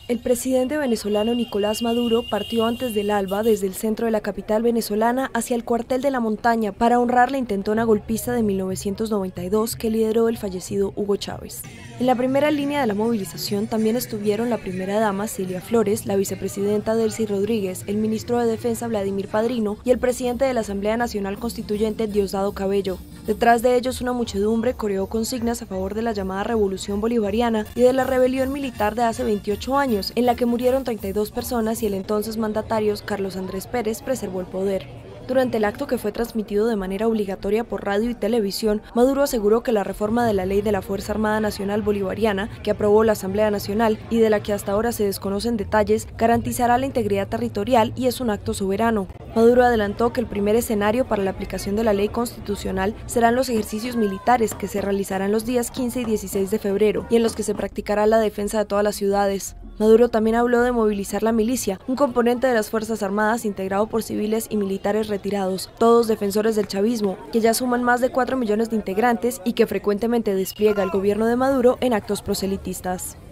El presidente venezolano Nicolás Maduro partió antes del alba desde el centro de la capital venezolana hacia el cuartel de la montaña para honrar la intentona golpista de 1992 que lideró el fallecido Hugo Chávez. En la primera línea de la movilización también estuvieron la primera dama Cilia Flores, la vicepresidenta Delcy Rodríguez, el ministro de Defensa Vladimir Padrino y el presidente de la Asamblea Nacional Constituyente Diosdado Cabello. Detrás de ellos una muchedumbre coreó consignas a favor de la llamada Revolución Bolivariana y de la rebelión militar de hace 28 años, en la que murieron 32 personas y el entonces mandatario Carlos Andrés Pérez preservó el poder. Durante el acto, que fue transmitido de manera obligatoria por radio y televisión, Maduro aseguró que la reforma de la ley de la Fuerza Armada Nacional Bolivariana, que aprobó la Asamblea Nacional y de la que hasta ahora se desconocen detalles, garantizará la integridad territorial y es un acto soberano. Maduro adelantó que el primer escenario para la aplicación de la ley constitucional serán los ejercicios militares que se realizarán los días 15 y 16 de febrero y en los que se practicará la defensa de todas las ciudades. Maduro también habló de movilizar la milicia, un componente de las Fuerzas Armadas integrado por civiles y militares retirados, todos defensores del chavismo, que ya suman más de 4 millones de integrantes y que frecuentemente despliega el gobierno de Maduro en actos proselitistas.